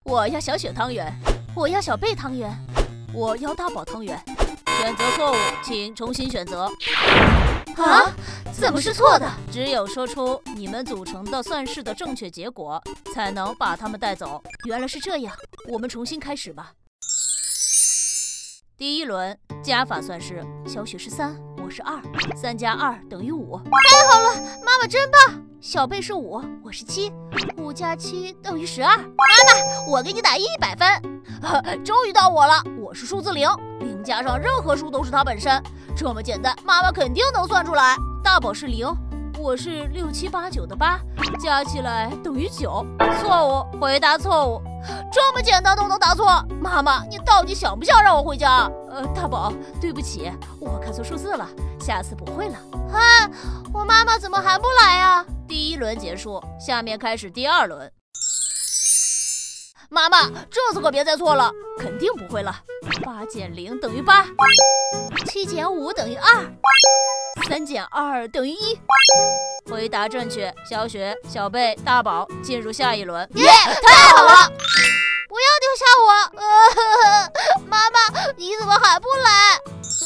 我要小雪汤圆，我要小贝汤圆，我要大宝汤圆。选择错误，请重新选择。 啊？怎么是错的？ 只有说出你们组成的算式的正确结果，才能把他们带走。原来是这样，我们重新开始吧。第一轮加法算式，小雪是3，我是2，3加2等于5。 太好了，妈妈真棒！ 小贝是5，我是7，5加7等于12。 妈妈，我给你打100分。 终于到我了，我是数字0，0加上任何数都是它本身，这么简单，妈妈肯定能算出来。大宝是0，我是6、7、8、9的8，加起来等于9。错误，回答错误。这么简单都能答错，妈妈，你到底想不想让我回家？大宝，对不起，我看错数字了，下次不会了。 啊，我妈妈怎么还不来啊？ 第一轮结束，下面开始第2轮。妈妈，这次可别再错了，肯定不会了。8减0等于8，7减5等于2，3减2等于1。回答正确，小雪、小贝、大宝进入下一轮。 耶，太好了！不要丢下我！妈妈，你怎么还不来？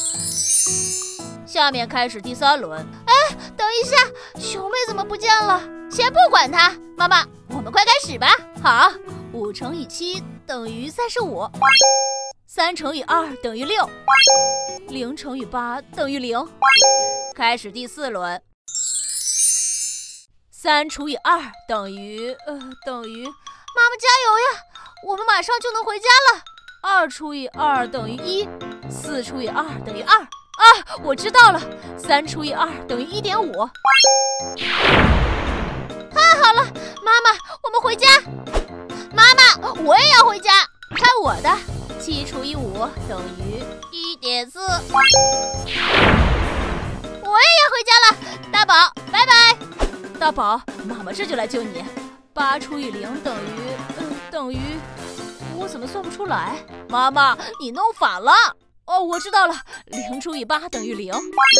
下面开始第3轮。 哎，等一下，熊妹怎么不见了？先不管她，妈妈，我们快开始吧。 好，5乘以7等于35，3乘以2等于6，0乘以8等于0。开始第4轮。3除以2等于妈妈加油呀！我们马上就能回家了。 2除以2等于1，4除以2等于2。我知道了，3除以2等于1.5。 太好了，妈妈，我们回家。妈妈，我也要回家。 看我的，7除以5等于1.4。 我也要回家了，大宝，拜拜。 大宝，妈妈这就来救你。8除以0等于，我怎么算不出来？妈妈，你弄反了。我知道了，0除以8等于0。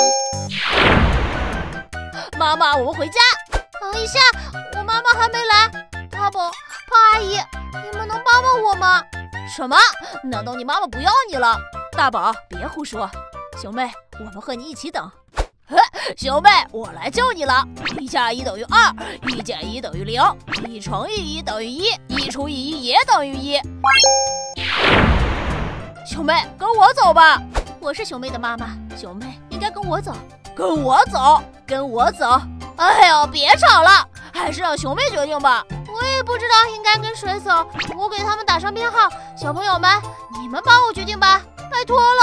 妈妈，我们回家。 等一下，我妈妈还没来。大宝、胖阿姨，你们能帮帮我吗？ 什么？难道你妈妈不要你了？大宝，别胡说。熊妹，我们和你一起等。熊妹，我来救你了。1加1等于2，1减1等于0，1乘以1等于1，1除以1也等于1。熊妹，跟我走吧。我是熊妹的妈妈，熊妹应该跟我走。跟我走，跟我走。哎呦，别吵了，还是让熊妹决定吧。 我也不知道应该跟谁走，我给他们打上编号。小朋友们，你们帮我决定吧，拜托了。